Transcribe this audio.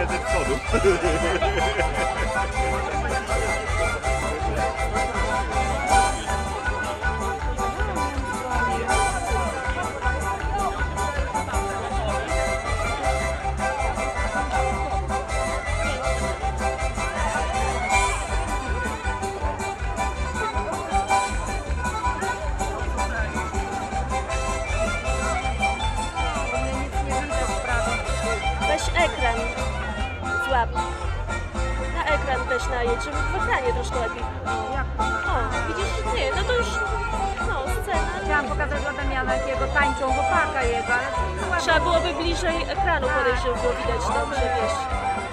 ze przodu. Weź ekran, złap. Na ekran też najedź, żeby w ekranie troszkę lepiej. O, widzisz? Nie, no to już, no, scena. Chciałam pokazać dla Damiana, jakiego tańczą chłopaka jego, ale Trzeba byłoby bliżej ekranu podejść, żeby było widać dobrze, wiesz.